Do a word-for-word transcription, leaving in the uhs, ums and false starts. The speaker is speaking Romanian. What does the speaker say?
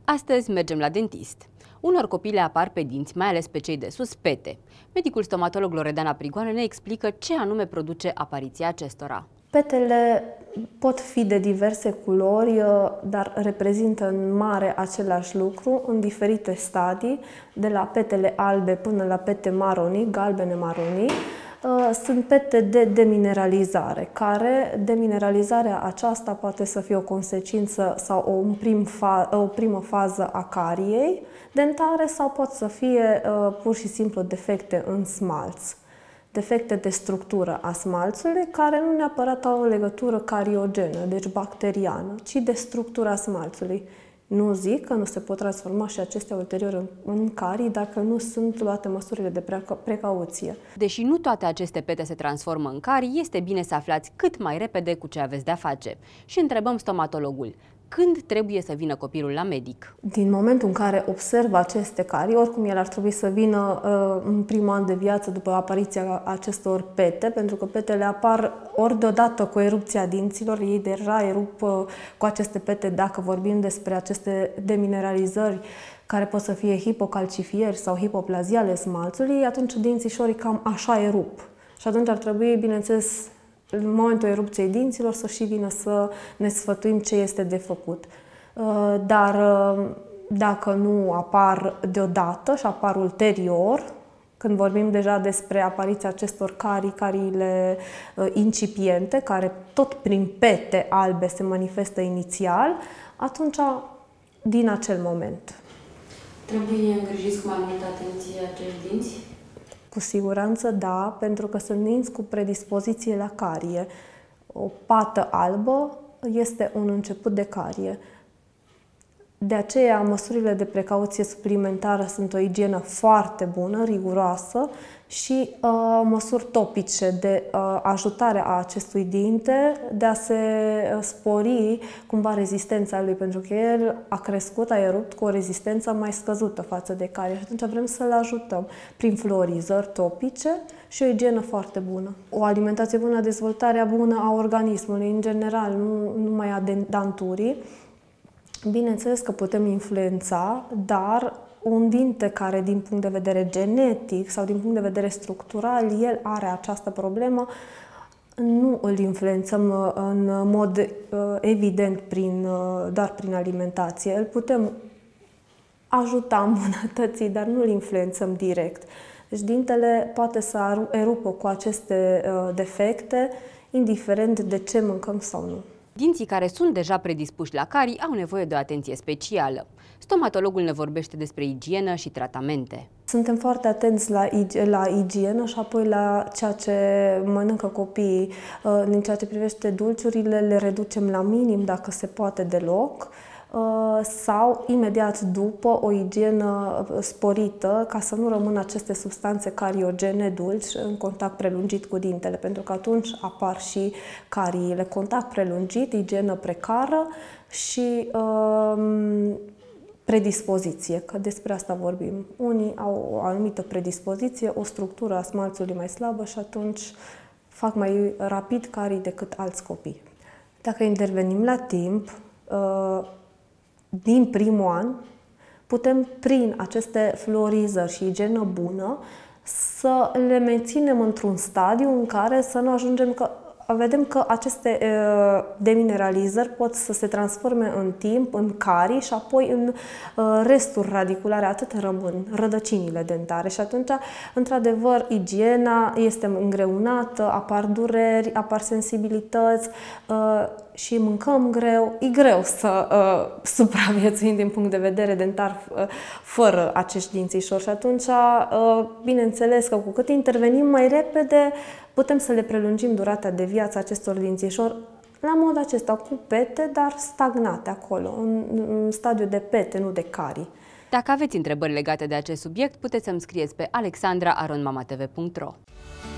Astăzi mergem la dentist. Unor copii le apar pe dinți, mai ales pe cei de sus, pete. Medicul stomatolog Loredana Prigoană ne explică ce anume produce apariția acestora. Petele pot fi de diverse culori, dar reprezintă în mare același lucru în diferite stadii, de la petele albe până la pete maronii, galbene-maronii. Sunt pete de demineralizare, care demineralizarea aceasta poate să fie o consecință sau o, prim fa, o primă fază a cariei dentare sau pot să fie pur și simplu defecte în smalț. Defecte de structură a smalțului, care nu neapărat au o legătură cariogenă, deci bacteriană, ci de structura smalțului. Nu zic că nu se pot transforma și acestea ulterior în, în carii dacă nu sunt luate măsurile de precauție. Deși nu toate aceste pete se transformă în carii, este bine să aflați cât mai repede cu ce aveți de-a face. Și întrebăm stomatologul: când trebuie să vină copilul la medic? Din momentul în care observă aceste carii, oricum el ar trebui să vină uh, în primul an de viață după apariția acestor pete, pentru că petele apar ori deodată cu erupția dinților, ei deja erup uh, cu aceste pete dacă vorbim despre aceste demineralizări care pot să fie hipocalcifieri sau hipoplaziale smalțului, atunci dințișorii cam așa erup. Și atunci ar trebui, bineînțeles, în momentul erupției dinților să și vină să ne sfătuim ce este de făcut. Dar dacă nu apar deodată și apar ulterior, când vorbim deja despre apariția acestor carii, cariile incipiente, care tot prin pete albe se manifestă inițial, atunci din acel moment. Trebuie îngrijiți cu mai multă atenție acești dinți? Cu siguranță da, pentru că sunt dinți cu predispoziție la carie. O pată albă este un început de carie. De aceea, măsurile de precauție suplimentară sunt o igienă foarte bună, riguroasă și uh, măsuri topice de uh, ajutare a acestui dinte, de a se spori cumva rezistența lui, pentru că el a crescut, a erupt cu o rezistență mai scăzută față de carie și atunci vrem să-l ajutăm prin fluorizări topice și o igienă foarte bună. O alimentație bună, dezvoltarea bună a organismului, în general, nu numai a danturii. Bineînțeles că putem influența, dar un dinte care din punct de vedere genetic sau din punct de vedere structural, el are această problemă, nu îl influențăm în mod evident prin, doar prin alimentație. Îl putem ajuta, îmbunătăți, dar nu îl influențăm direct. Deci dintele poate să erupă cu aceste defecte, indiferent de ce mâncăm sau nu. Dinții care sunt deja predispuși la carii au nevoie de o atenție specială. Stomatologul ne vorbește despre igienă și tratamente. Suntem foarte atenți la, la igienă și apoi la ceea ce mănâncă copiii. În ceea ce privește dulciurile, le reducem la minim, dacă se poate deloc, sau imediat după o igienă sporită, ca să nu rămână aceste substanțe cariogene dulci în contact prelungit cu dintele, pentru că atunci apar și cariile. Contact prelungit, igienă precară și um, predispoziție, că despre asta vorbim. Unii au o anumită predispoziție, o structură a smalțului mai slabă și atunci fac mai rapid carii decât alți copii. Dacă intervenim la timp, uh, din primul an, putem, prin aceste fluorizări și igienă bună, să le menținem într-un stadiu în care să nu ajungem că vedem că aceste uh, demineralizări pot să se transforme în timp în carii și apoi în uh, resturi radiculare, atât rămân rădăcinile dentare și atunci, într-adevăr, igiena este îngreunată, apar dureri, apar sensibilități uh, și mâncăm greu. E greu să uh, supraviețuim din punct de vedere dentar uh, fără acești dințișori și atunci, uh, bineînțeles că cu cât intervenim mai repede, putem să le prelungim durata de viață acestor dințișori la mod acesta, cu pete, dar stagnate acolo, în, în stadiu de pete, nu de carii. Dacă aveți întrebări legate de acest subiect, puteți să-mi scrieți pe alexandra arond mama t v punct ro.